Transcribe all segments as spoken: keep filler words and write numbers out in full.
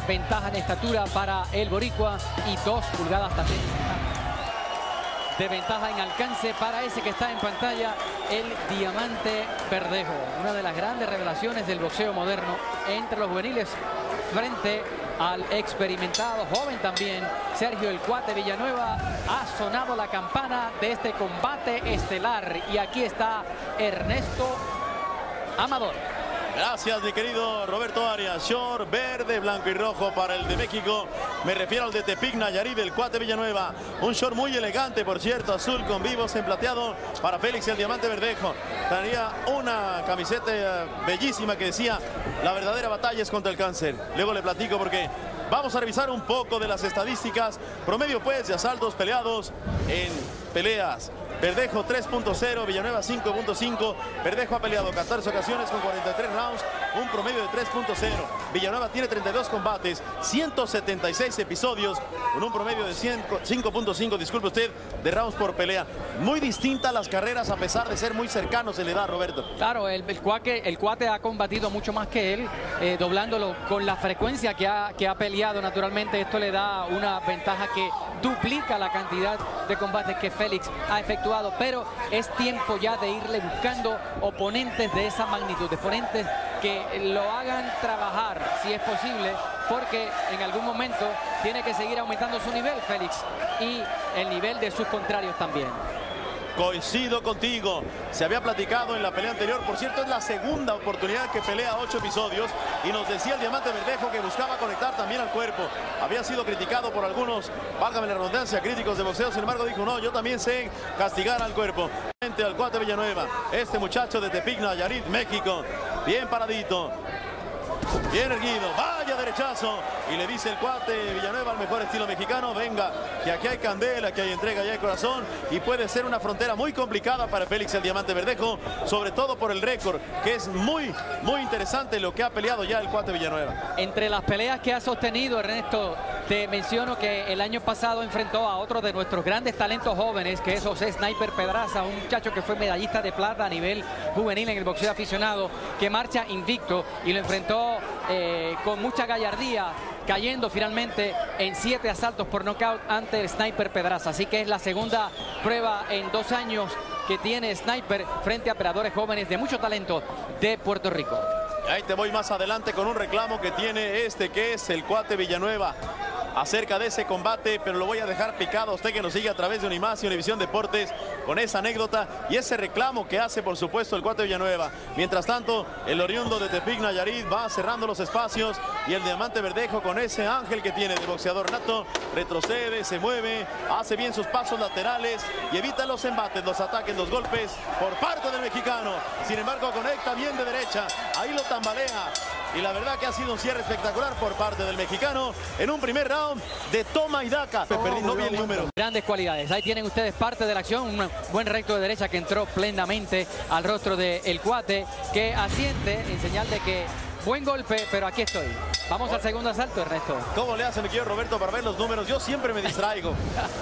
ventaja en estatura para el boricua y dos pulgadas también de ventaja en alcance para ese que está en pantalla, el Diamante Verdejo. Una de las grandes revelaciones del boxeo moderno entre los juveniles frente al experimentado, joven también, Sergio El Cuate Villanueva. Ha sonado la campana de este combate estelar y aquí está Ernesto Amador. Gracias, mi querido Roberto Arias. Short verde, blanco y rojo para el de México. Me refiero al de Tepic, Nayarit, del Cuate Villanueva. Un short muy elegante, por cierto, azul con vivos en plateado para Félix El Diamante Verdejo. Traía una camiseta bellísima que decía: la verdadera batalla es contra el cáncer. Luego le platico porque vamos a revisar un poco de las estadísticas. Promedio, pues, de asaltos peleados en peleas. Verdejo tres punto cero, Villanueva cinco punto cinco. Verdejo ha peleado catorce ocasiones con cuarenta y tres rounds, un promedio de tres punto cero. Villanueva tiene treinta y dos combates, ciento setenta y seis episodios, con un promedio de cinco punto cinco, disculpe usted, de rounds por pelea. Muy distintas las carreras a pesar de ser muy cercanos en la edad, Roberto. Claro, el, el, cuaque, el Cuate ha combatido mucho más que él, eh, doblándolo con la frecuencia que ha, que ha peleado. Naturalmente esto le da una ventaja que duplica la cantidad de combates que Félix ha efectuado, pero es tiempo ya de irle buscando oponentes de esa magnitud, de oponentes que lo hagan trabajar, si es posible, porque en algún momento tiene que seguir aumentando su nivel, Félix, y el nivel de sus contrarios también. Coincido contigo. Se había platicado en la pelea anterior. Por cierto, es la segunda oportunidad que pelea ocho episodios. Y nos decía el Diamante Verdejo que buscaba conectar también al cuerpo. Había sido criticado por algunos, válgame la redundancia, críticos de boxeo. Sin embargo, dijo: no, yo también sé castigar al cuerpo. Frente al Cuate Villanueva. Este muchacho de Tepic, Nayarit, México. Bien paradito. Bien erguido, vaya derechazo. Y le dice el Cuate Villanueva, al mejor estilo mexicano: venga, que aquí hay candela, que hay entrega y hay corazón. Y puede ser una frontera muy complicada para Félix El Diamante Verdejo, sobre todo por el récord, que es muy, muy interesante lo que ha peleado ya el Cuate Villanueva. Entre las peleas que ha sostenido, Ernesto, te menciono que el año pasado enfrentó a otro de nuestros grandes talentos jóvenes, que es José Sniper Pedraza, un muchacho que fue medallista de plata a nivel juvenil en el boxeo aficionado, que marcha invicto, y lo enfrentó eh, con mucha gallardía, cayendo finalmente en siete asaltos por nocaut ante el Sniper Pedraza. Así que es la segunda prueba en dos años que tiene Sniper frente a peleadores jóvenes de mucho talento de Puerto Rico. Ahí te voy más adelante con un reclamo que tiene este, que es el Cuate Villanueva, acerca de ese combate, pero lo voy a dejar picado a usted que nos sigue a través de Unimás y Univisión Deportes con esa anécdota y ese reclamo que hace, por supuesto, el Cuate Villanueva. Mientras tanto, el oriundo de Tepic, Nayarit, va cerrando los espacios y el Diamante Verdejo, con ese ángel que tiene de boxeador nato, retrocede, se mueve, hace bien sus pasos laterales y evita los embates, los ataques, los golpes por parte del mexicano. Sin embargo, conecta bien de derecha, ahí lo tambalea. Y la verdad que ha sido un cierre espectacular por parte del mexicano en un primer round de toma y daca. Me perdí, no vi el número. Grandes cualidades. Ahí tienen ustedes parte de la acción. Un buen recto de derecha que entró plenamente al rostro del Cuate, que asiente en señal de que buen golpe, pero aquí estoy. Vamos al segundo asalto, Ernesto. ¿Cómo le hace, mi querido Roberto, para ver los números? Yo siempre me distraigo.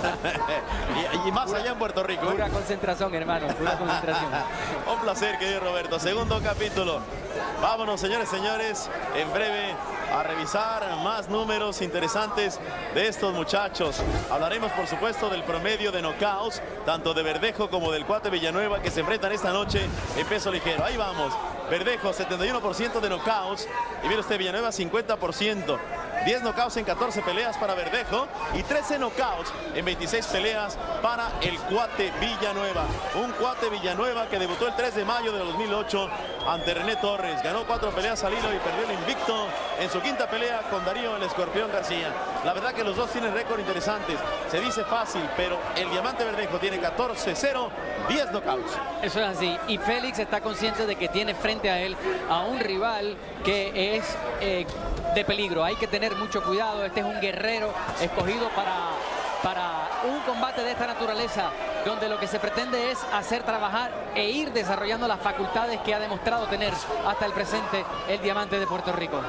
y, y más allá en Puerto Rico. Pura concentración, hermano, pura concentración. Un placer, querido Roberto. Segundo capítulo. Vámonos, señores, señores, en breve a revisar más números interesantes de estos muchachos. Hablaremos, por supuesto, del promedio de knockouts, tanto de Verdejo como del Cuate Villanueva, que se enfrentan esta noche en peso ligero. Ahí vamos. Verdejo, setenta y uno por ciento de knockouts. Y mire usted, Villanueva, cincuenta por ciento. diez knockouts en catorce peleas para Verdejo y trece knockouts en veintiséis peleas para el Cuate Villanueva. Un Cuate Villanueva que debutó el tres de mayo de dos mil ocho ante René Torres. Ganó cuatro peleas al hilo y perdió el invicto en su quinta pelea con Darío el Escorpión García. La verdad que los dos tienen récord interesantes. Se dice fácil, pero el Diamante Verdejo tiene catorce cero, diez knockouts. Eso es así. Y Félix está consciente de que tiene frente a él a un rival que es eh, de peligro. Hay que tener mucho cuidado. Este es un guerrero escogido para, para un combate de esta naturaleza, donde lo que se pretende es hacer trabajar e ir desarrollando las facultades que ha demostrado tener hasta el presente el Diamante de Puerto Rico.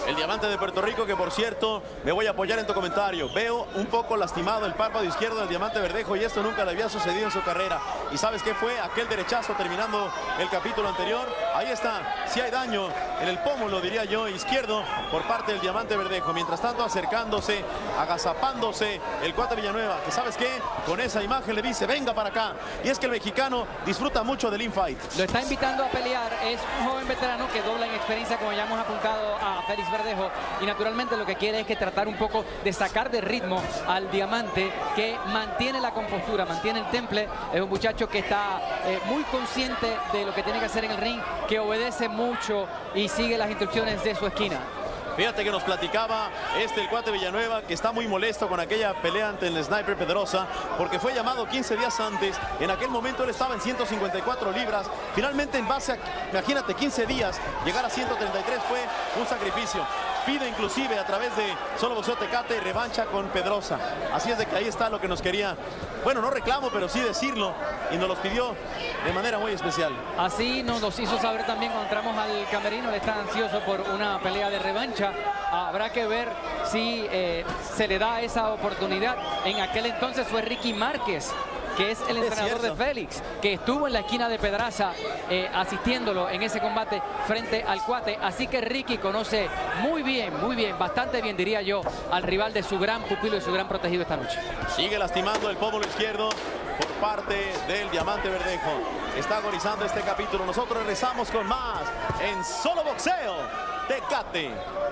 El diamante de Puerto Rico, que por cierto, me voy a apoyar en tu comentario. Veo un poco lastimado el párpado izquierdo del diamante Verdejo y esto nunca le había sucedido en su carrera. ¿Y sabes qué fue? Aquel derechazo terminando el capítulo anterior. Ahí está, si hay daño en el pómulo, diría yo, izquierdo por parte del diamante Verdejo. Mientras tanto, acercándose, agazapándose el cuate Villanueva, que ¿sabes qué? Con esa imagen le dice, venga para acá. Y es que el mexicano disfruta mucho del infight. Lo está invitando a pelear. Es un joven veterano que dobla en experiencia, como ya hemos apuntado a Félix Verdejo, y naturalmente lo que quiere es que tratar un poco de sacar de ritmo al diamante, que mantiene la compostura, mantiene el temple. Es un muchacho que está eh, muy consciente de lo que tiene que hacer en el ring, que obedece mucho y sigue las instrucciones de su esquina. Fíjate que nos platicaba este, el cuate Villanueva, que está muy molesto con aquella pelea ante el Sniper Pedrosa, porque fue llamado quince días antes. En aquel momento él estaba en ciento cincuenta y cuatro libras. Finalmente, en base a, imagínate, quince días, llegar a ciento treinta y tres fue un sacrificio. Pide inclusive a través de Solo Boxeo Tecate revancha con Pedrosa. Así es de que ahí está lo que nos quería, bueno, no reclamo, pero sí decirlo, y nos los pidió de manera muy especial. Así nos los hizo saber también cuando entramos al camerino. Él está ansioso por una pelea de revancha. Habrá que ver si eh, se le da esa oportunidad. En aquel entonces fue Ricky Márquez, que es el entrenador de Félix, que estuvo en la esquina de Pedraza eh, asistiéndolo en ese combate frente al cuate. Así que Ricky conoce muy bien, muy bien, bastante bien, diría yo, al rival de su gran pupilo y su gran protegido esta noche. Sigue lastimando el pómulo izquierdo por parte del diamante Verdejo. Está agonizando este capítulo. Nosotros regresamos con más en Solo Boxeo Tecate.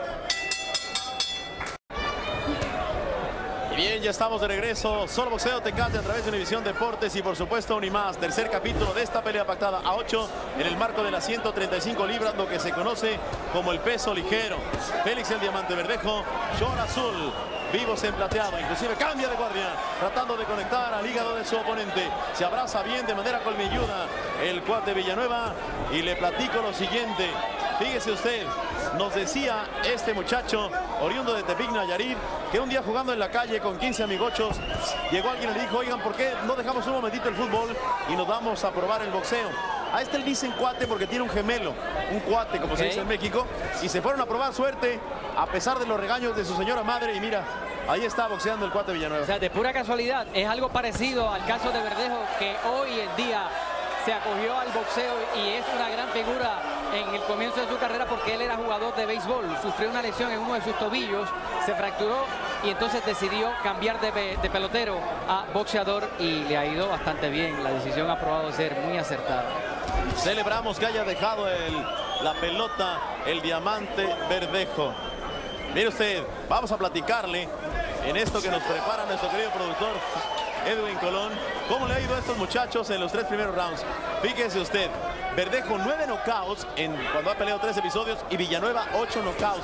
Bien, ya estamos de regreso. Solo Boxeo Tecate a través de Univisión Deportes y por supuesto Unimás. Tercer capítulo de esta pelea pactada a ocho en el marco de las ciento treinta y cinco libras, lo que se conoce como el peso ligero. Félix el diamante Verdejo, Sean Azul, vivos en plateado. Inclusive cambia de guardia, tratando de conectar al hígado de su oponente. Se abraza bien de manera colmilluda el cuate Villanueva y le platico lo siguiente. Fíjese usted, nos decía este muchacho, oriundo de Tepic, Nayarit, que un día jugando en la calle con quince amigochos, llegó alguien y le dijo, oigan, ¿por qué no dejamos un momentito el fútbol y nos vamos a probar el boxeo? A este le dicen cuate porque tiene un gemelo, un cuate, como okay. se dice en México, y se fueron a probar suerte a pesar de los regaños de su señora madre, y mira, ahí está boxeando el cuate Villanueva. O sea, de pura casualidad, es algo parecido al caso de Verdejo, que hoy en día se acogió al boxeo y es una gran figura en el comienzo de su carrera, porque él era jugador de béisbol, sufrió una lesión en uno de sus tobillos, se fracturó y entonces decidió cambiar de, de pelotero a boxeador y le ha ido bastante bien. La decisión ha probado ser muy acertada. Celebramos que haya dejado el, la pelota el diamante Verdejo. Mire usted, vamos a platicarle en esto que nos prepara nuestro querido productor Edwin Colón, cómo le ha ido a estos muchachos en los tres primeros rounds. Fíjese usted, Verdejo nueve knockouts en, cuando ha peleado tres episodios, y Villanueva ocho knockouts.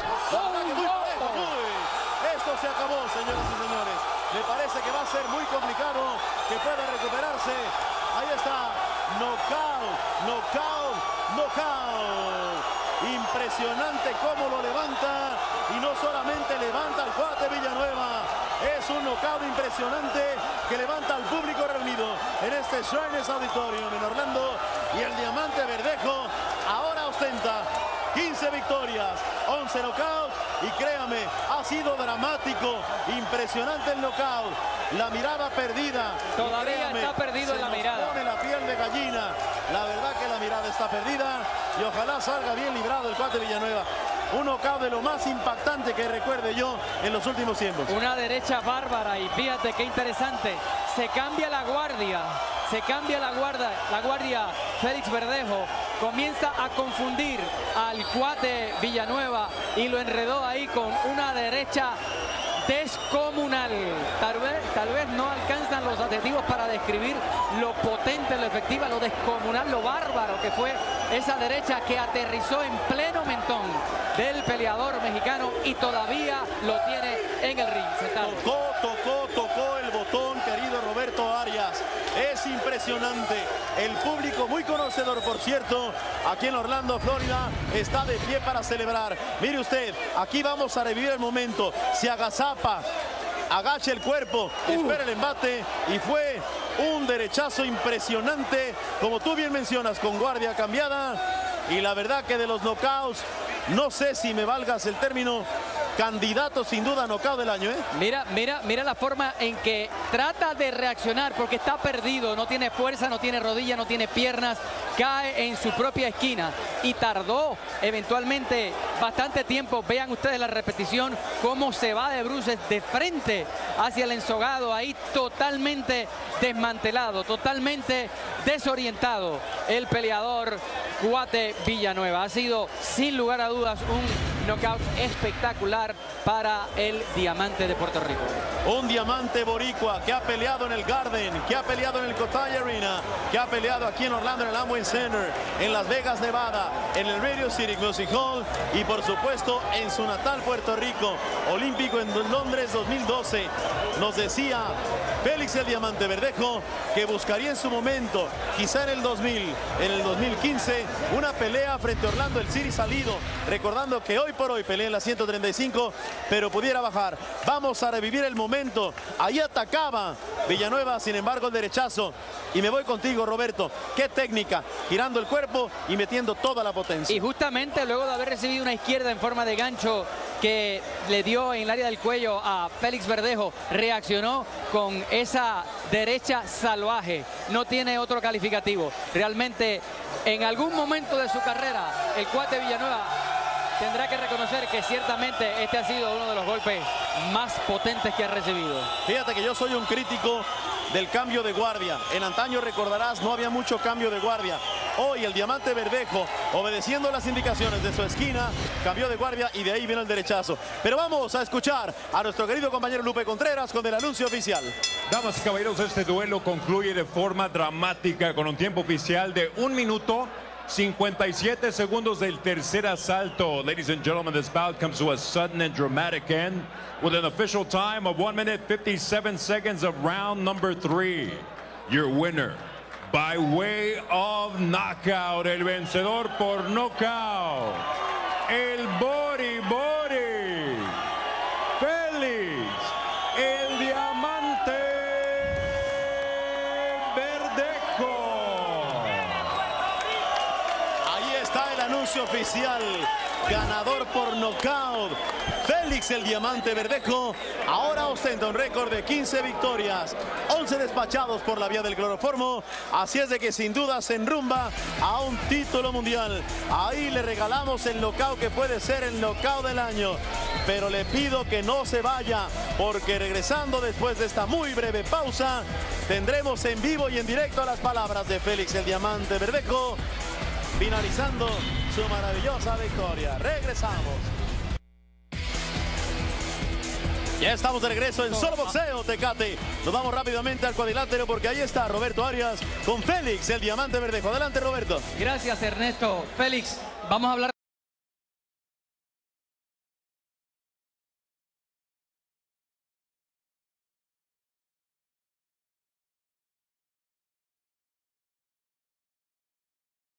Esto se acabó, señoras y señores. Me parece que va a ser muy complicado que pueda recuperarse. Ahí está, knockout, knockout, knockout. Impresionante cómo lo levanta, y no solamente levanta al cuate Villanueva, es un knockout impresionante que levanta al público reunido en este Shriners Auditorium en Orlando. Y el diamante Verdejo ahora ostenta quince victorias, once knockouts, y créame, ha sido dramático, impresionante el knockout, la mirada perdida. Todavía créame, está perdido en la mirada. Pone la piel de gallina, la verdad que la mirada está perdida, y ojalá salga bien librado el cuate Villanueva. Un knockout de lo más impactante que recuerde yo en los últimos tiempos. Una derecha bárbara, y fíjate qué interesante, se cambia la guardia, se cambia la guardia, la guardia Félix Verdejo, comienza a confundir al cuate Villanueva y lo enredó ahí con una derecha descomunal. Tal vez, tal vez no alcanzan los adjetivos para describir lo potente, lo efectiva, lo descomunal, lo bárbaro que fue esa derecha que aterrizó en pleno mentón del peleador mexicano y todavía lo tiene en el ring sentado. Tocó, tocó, tocó el botón, querido Roberto Arias. Es impresionante. El público, muy conocedor, por cierto, aquí en Orlando, Florida, está de pie para celebrar. Mire usted, aquí vamos a revivir el momento. Se agazapa, agacha el cuerpo, uh. espera el embate, y fue un derechazo impresionante, como tú bien mencionas, con guardia cambiada. Y la verdad que de los knockouts no sé si me valgas el término, candidato sin duda a knockout del año, ¿eh? Mira, mira, mira la forma en que trata de reaccionar porque está perdido, no tiene fuerza, no tiene rodilla, no tiene piernas, cae en su propia esquina y tardó eventualmente bastante tiempo. Vean ustedes la repetición, cómo se va de bruces de frente hacia el ensogado, ahí totalmente desmantelado, totalmente desorientado el peleador Cuate Villanueva. Ha sido sin lugar a dudas un knockout espectacular para el Diamante de Puerto Rico. Un diamante boricua que ha peleado en el Garden, que ha peleado en el Cotai Arena, que ha peleado aquí en Orlando en el Amway Center, en Las Vegas, Nevada, en el Radio City Music Hall y por supuesto en su natal Puerto Rico, olímpico en Londres dos mil doce. Nos decía Félix el Diamante Verdejo que buscaría en su momento, quizá en el dos mil, en el dos mil quince, una pelea frente a Orlando el City Salido, recordando que hoy por hoy pelea en la ciento treinta y cinco, pero pudiera bajar. Vamos a revivir el momento. Ahí atacaba Villanueva, sin embargo el derechazo. Y me voy contigo, Roberto. Qué técnica, girando el cuerpo y metiendo toda la potencia. Y justamente luego de haber recibido una izquierda en forma de gancho que le dio en el área del cuello a Félix Verdejo, reaccionó con esa derecha salvaje. No tiene otro calificativo. Realmente, en algún momento de su carrera, el Cuate Villanueva tendrá que reconocer que ciertamente este ha sido uno de los golpes más potentes que ha recibido. Fíjate que yo soy un crítico del cambio de guardia. En antaño, recordarás, no había mucho cambio de guardia. Hoy el Diamante Verdejo, obedeciendo las indicaciones de su esquina, cambió de guardia y de ahí vino el derechazo. Pero vamos a escuchar a nuestro querido compañero Lupe Contreras con el anuncio oficial. Damas y caballeros, este duelo concluye de forma dramática con un tiempo oficial de un minuto cincuenta y siete segundos del tercer asalto. Ladies and gentlemen, this bout comes to a sudden and dramatic end with an official time of one minute fifty-seven seconds of round number three. Your winner by way of knockout, el vencedor por knockout, el Bori Bori, Félix el Diamante Verdejo. Ahí está el anuncio oficial. Ganador por nocaut, Félix el Diamante Verdejo. Ahora ostenta un récord de quince victorias, once despachados por la vía del cloroformo. Así es de que sin duda se enrumba a un título mundial. Ahí le regalamos el nocaut que puede ser el nocaut del año. Pero le pido que no se vaya, porque regresando después de esta muy breve pausa, tendremos en vivo y en directo las palabras de Félix el Diamante Verdejo, finalizando su maravillosa victoria. Regresamos. Ya estamos de regreso en Solo Boxeo, Tecate. Nos vamos rápidamente al cuadrilátero porque ahí está Roberto Arias con Félix el Diamante Verdejo. Adelante, Roberto. Gracias, Ernesto. Félix, vamos a hablar